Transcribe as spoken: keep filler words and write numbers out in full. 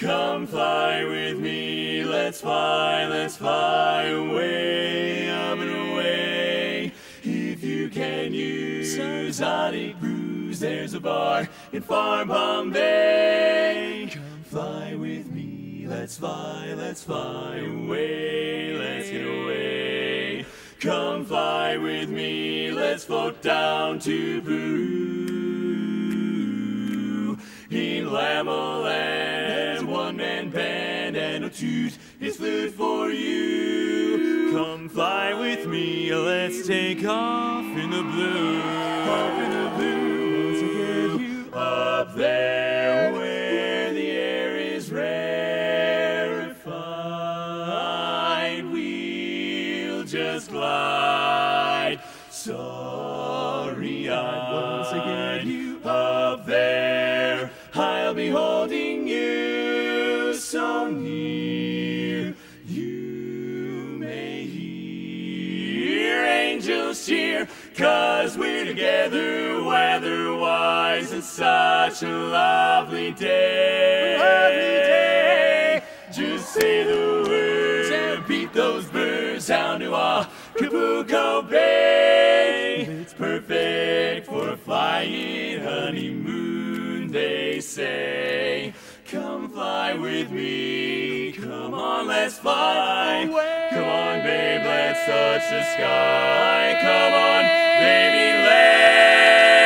Come fly with me, let's fly, let's fly away, up and away. If you can use Sonic Brews, there's a bar in Farm Palm Bay. Come fly with me, let's fly, let's fly away, let's get away. Come fly with me, let's float down to Peru. In Lamaland, one-man band and a toot is flute for you. Come fly with me, let's take off in the blue. Off in the blue, once I get you up there where the air is rarefied. We'll just glide, sorry-eyed, once I get you up there. I'll be holding you so near, you may hear angels cheer, 'cause we're together weather-wise. It's such a lovely day. Lovely day. Just say the words and beat those birds down to Acapulco Bay. It's perfect for a flying honeymoon, they say. Come fly with me, come on, let's fly. Come on, babe, let's touch the sky. Come on, baby, let's